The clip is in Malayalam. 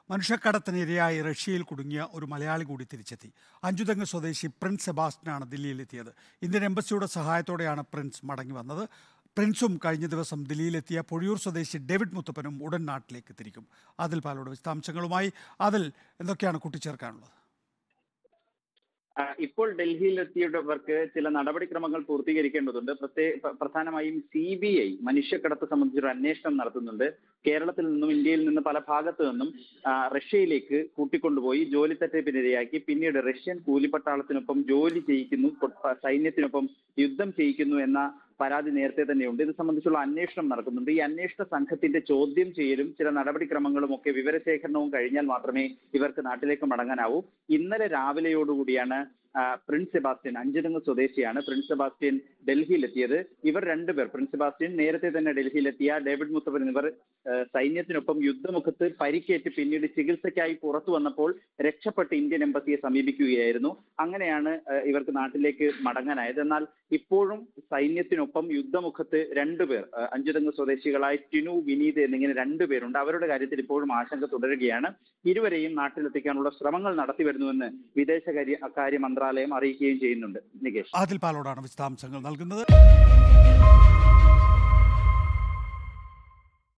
മനുഷ്യക്കടത്തിനിരയായി റഷ്യയിൽ കുടുങ്ങിയ ഒരു മലയാളി കൂടി തിരിച്ചെത്തി. അഞ്ചുതെങ്ങ് സ്വദേശി പ്രിൻസ് സെബാസ്റ്റ്യനാണ് ദില്ലിയിലെത്തിയത്. ഇന്ത്യൻ എംബസിയുടെ സഹായത്തോടെയാണ് പ്രിൻസ് മടങ്ങി വന്നത്. പ്രിൻസും കഴിഞ്ഞ ദിവസം ദില്ലിയിലെത്തിയ പൊഴിയൂർ സ്വദേശി ഡേവിഡ് മുത്തപ്പനും ഉടൻ നാട്ടിലേക്ക് തിരിക്കും. അതിൽ പാലോട് വിശദാംശങ്ങളുമായി. അതിൽ എന്തൊക്കെയാണ് കൂട്ടിച്ചേർക്കാനുള്ളത്? ഇപ്പോൾ ഡൽഹിയിലെത്തിയവർക്ക് ചില നടപടിക്രമങ്ങൾ പൂർത്തീകരിക്കേണ്ടതുണ്ട്. പ്രധാനമായും CBI മനുഷ്യക്കടത്ത് സംബന്ധിച്ചൊരു അന്വേഷണം നടത്തുന്നുണ്ട്. കേരളത്തിൽ നിന്നും ഇന്ത്യയിൽ നിന്ന് പല ഭാഗത്തു നിന്നും റഷ്യയിലേക്ക് കൂട്ടിക്കൊണ്ടുപോയി ജോലി തട്ടിപ്പിനിരയാക്കി പിന്നീട് റഷ്യൻ കൂലിപ്പട്ടാളത്തിനൊപ്പം ജോലി ചെയ്യിക്കുന്നു, സൈന്യത്തിനൊപ്പം യുദ്ധം ചെയ്യിക്കുന്നു എന്ന പരാതി നേരത്തെ തന്നെയുണ്ട്. ഇത് സംബന്ധിച്ചുള്ള അന്വേഷണം നടക്കുന്നുണ്ട്. ഈ അന്വേഷണ സംഘത്തിന്റെ ചോദ്യം ചെയ്യലും ചില നടപടിക്രമങ്ങളും ഒക്കെ വിവരശേഖരണവും കഴിഞ്ഞാൽ മാത്രമേ ഇവർക്ക് നാട്ടിലേക്ക് മടങ്ങാനാവൂ. ഇന്നലെ രാവിലെയോടുകൂടിയാണ് പ്രിൻസ് സെബാസ്റ്റ്യൻ, അഞ്ചുതെങ്ങ് സ്വദേശിയാണ് പ്രിൻസ് സെബാസ്റ്റ്യൻ ഡൽഹിയിലെത്തിയത്. ഇവർ രണ്ടുപേർ, പ്രിൻസ് സെബാസ്റ്റ്യൻ നേരത്തെ തന്നെ ഡൽഹിയിലെത്തിയ ഡേവിഡ് മുത്തപ്പൻ എന്നിവർ സൈന്യത്തിനൊപ്പം യുദ്ധമുഖത്ത് പരിക്കേറ്റ് പിന്നീട് ചികിത്സയ്ക്കായി പുറത്തു വന്നപ്പോൾ രക്ഷപ്പെട്ട് ഇന്ത്യൻ എംബസിയെ സമീപിക്കുകയായിരുന്നു. അങ്ങനെയാണ് ഇവർക്ക് നാട്ടിലേക്ക് മടങ്ങാനായത്. എന്നാൽ ഇപ്പോഴും സൈന്യത്തിനൊപ്പം യുദ്ധമുഖത്ത് രണ്ടുപേർ, അഞ്ചുതെങ്ങ് സ്വദേശികളായ ടിനു, വിനീത് എന്നിങ്ങനെ രണ്ടുപേരുണ്ട്. അവരുടെ കാര്യത്തിൽ ഇപ്പോഴും ആശങ്ക തുടരുകയാണ്. ഇരുവരെയും നാട്ടിലെത്തിക്കാനുള്ള ശ്രമങ്ങൾ നടത്തിവരുന്നുവെന്ന് വിദേശകാര്യ മന്ത്രാലയം അറിയിക്കുകയും ചെയ്യുന്നുണ്ട്. നികേഷ്, ആദിൽ പാലോടാണ് വിശദാംശങ്ങൾ നൽകുന്നത്.